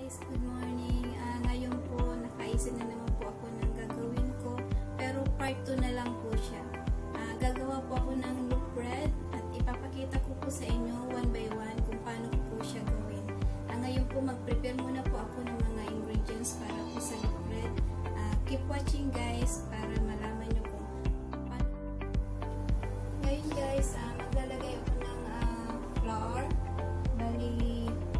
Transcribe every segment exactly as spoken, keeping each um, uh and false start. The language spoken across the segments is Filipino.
guys, good morning. Uh, ngayon po, nakaisip na naman po ako ng gagawin ko. Pero part two na lang po siya. Uh, gagawa po ako ng loaf bread at ipapakita ko po sa inyo one by one kung paano ko po siya gawin. Uh, ngayon po, mag-prepare muna po ako ng mga ingredients para po sa loaf bread. Uh, keep watching guys para malaman nyo kung paano. Ngayon guys, uh, maglalagay ako ng uh, flour. Bali,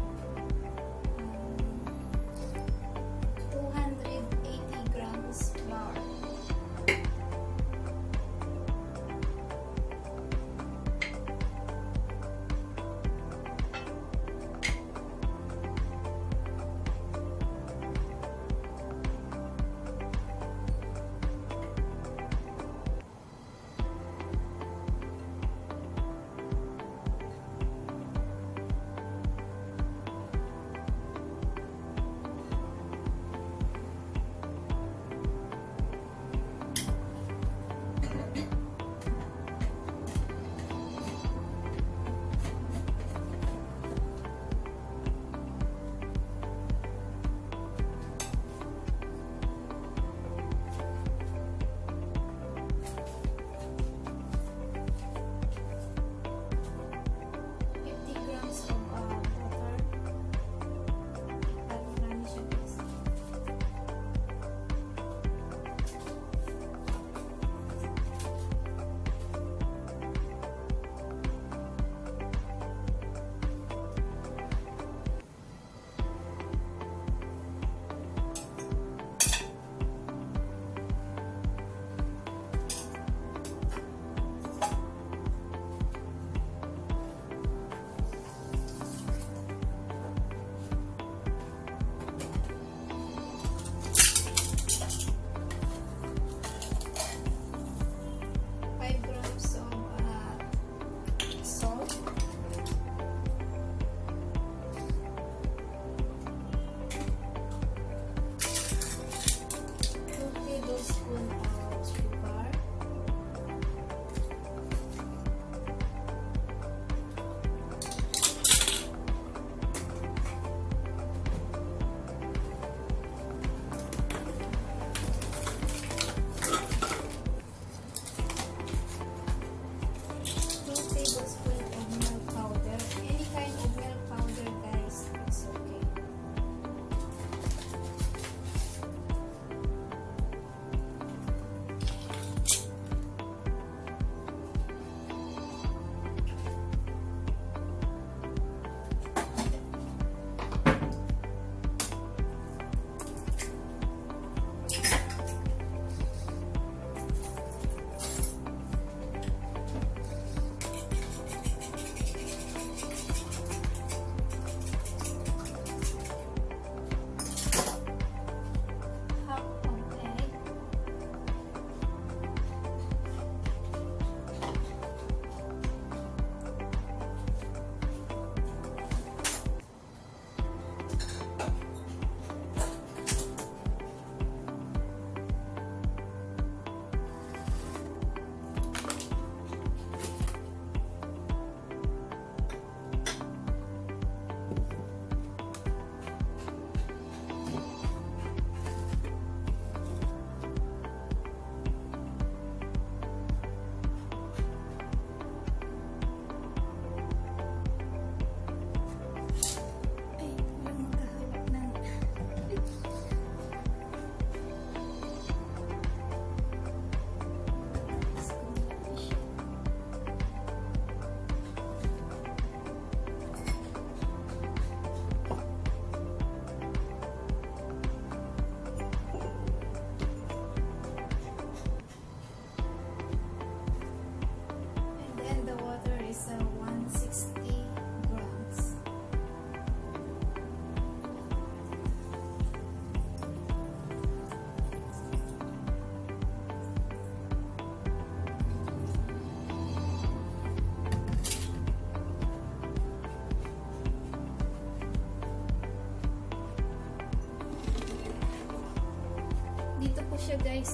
dito po siya guys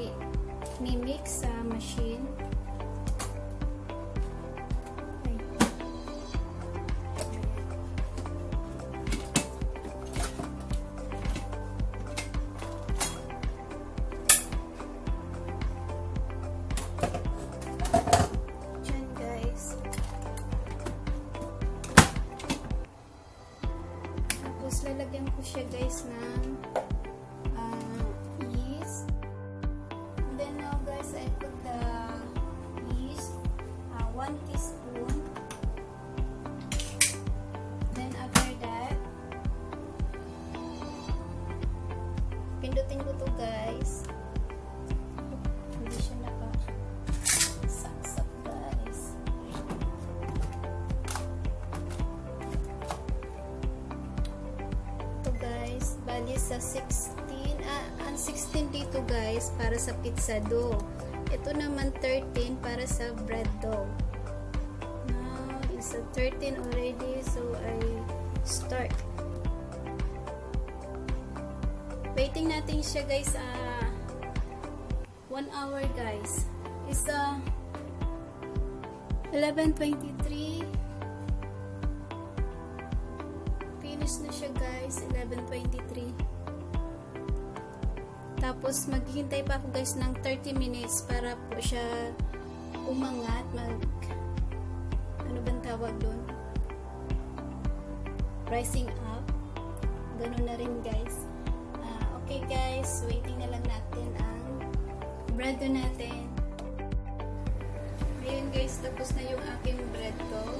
i-mix sa machine. Okay. Tapos lalagyan ko siya guys ng uh, yeast. And then now guys, I put the yeast, uh, one teaspoon. Then after that, pindutin ko to guys. Hindi siya naka saksak guys. Ito guys, bali sa sixteen, ah, ang sixteen dito guys para sa pizza dough. Ito naman thirteen para sa bread dough. Now, it's a thirteen already, so I start. Waiting natin siya guys, ah, one hour guys. It's uh, eleven twenty-three. Finish na siya guys, eleven twenty-three. Tapos maghihintay pa ako guys ng thirty minutes para po siya umangat, mag ano bang tawag doon? Rising up. Ganun na rin guys. Uh, okay guys, waiting na lang natin ang bread dough natin. Ngayon guys, tapos na yung aking bread dough.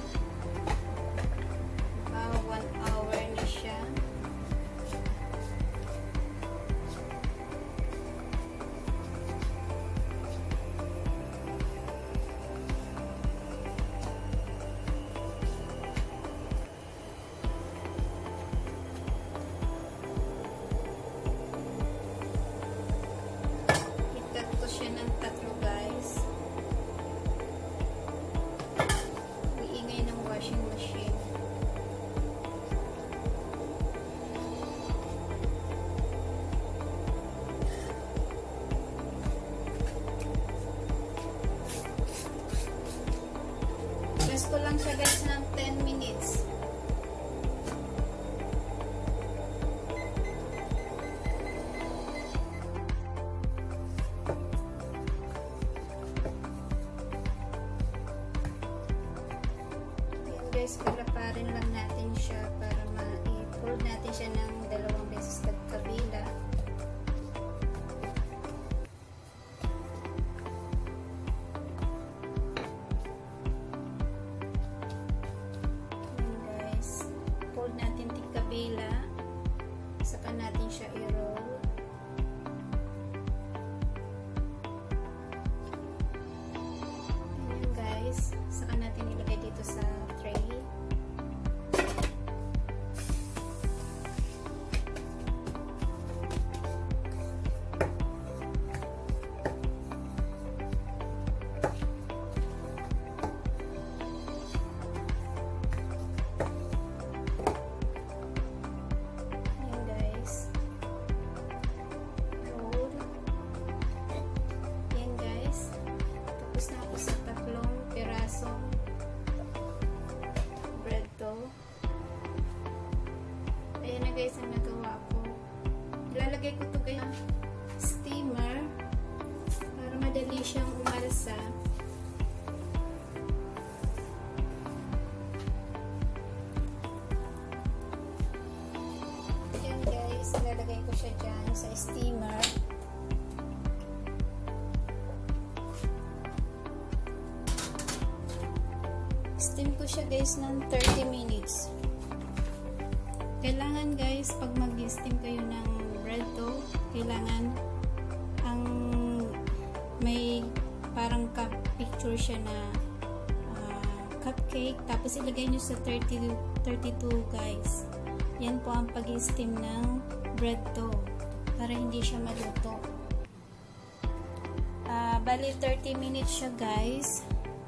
Uh, one hour na siya. Ikat ko siya ng tatlo guys. Iingay ng washing machine. Rest ko lang siya guys ng ten minutes. Yan guys, palaparin lang natin siya para ma-fold natin siya ng dalawang beses kabila. Natin tigkabila, saka natin siya i-roll. Ayan guys, saka natin ilagay dito sa tray. Ayan na guys ang nagawa ko. Ilalagay ko ito kaya steamer para madali siyang umalsa. Ayan guys, ilalagay ko siya dyan sa steamer. Steam ko siya guys ng thirty minutes. Kailangan guys, pag mag-steam kayo ng bread dough, kailangan ang may parang cup picture siya na uh, cupcake. Tapos ilagay nyo sa thirty, thirty-two guys. Yan po ang pag-steam ng bread dough para hindi siya maluto. Uh, bali thirty minutes siya guys.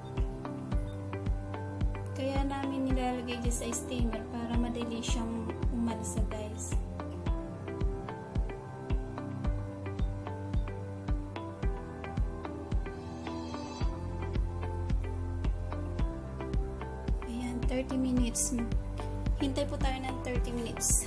Kaya namin nilalagay dyan sa steamer para madali siyang umalsa guys. Ayan, thirty minutes. Hintay po tayo ng thirty minutes.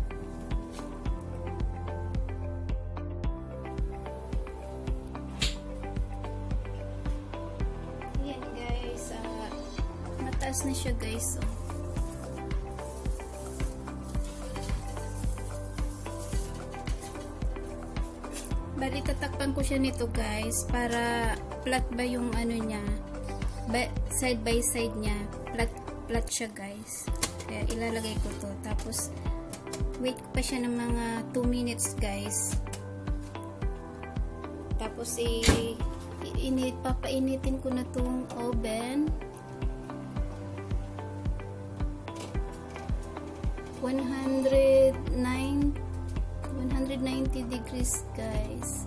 Ayan guys, uh, mataas na siya guys. So. Bali, tatakpan ko siya nito guys, para flat ba yung ano niya, ba, side by side niya, flat, flat siya guys. Kaya ilalagay ko to, tapos wait ko pa siya ng mga two minutes guys. Tapos i, init, papainitin ko na tong oven. one hundred nine, one hundred ninety degrees guys.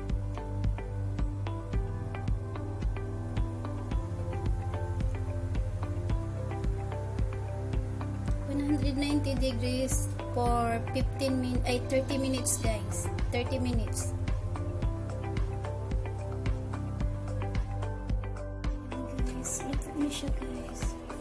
one hundred ninety degrees for fifteen min ay thirty minutes guys. thirty minutes. Guys, luto na siya guys.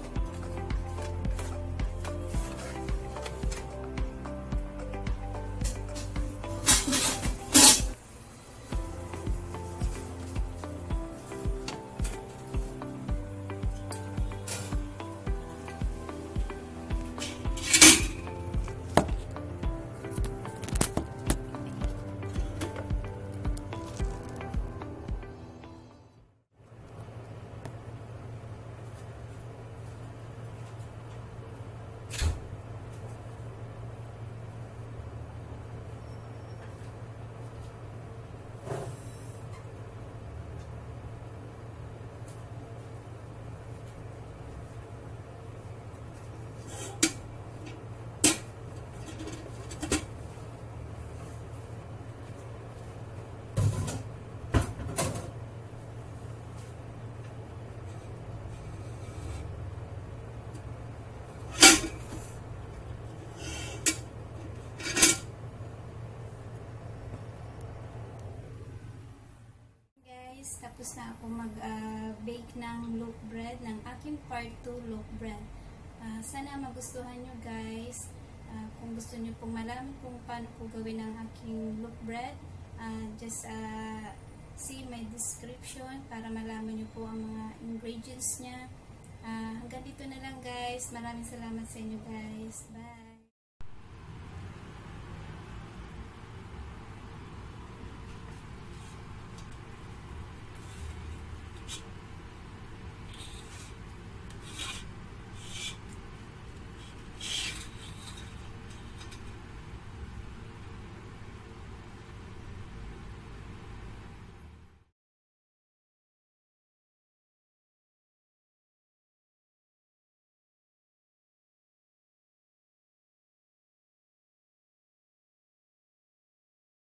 Tapos na ako mag-bake uh, ng loaf bread, ng aking part two loaf bread. Uh, sana magustuhan nyo guys. Uh, kung gusto nyo pong malaman kung paano po gawin ang aking loaf bread, uh, just uh, see my description para malaman nyo po ang mga ingredients nya. Uh, hanggang dito na lang guys. Maraming salamat sa inyo guys. Bye!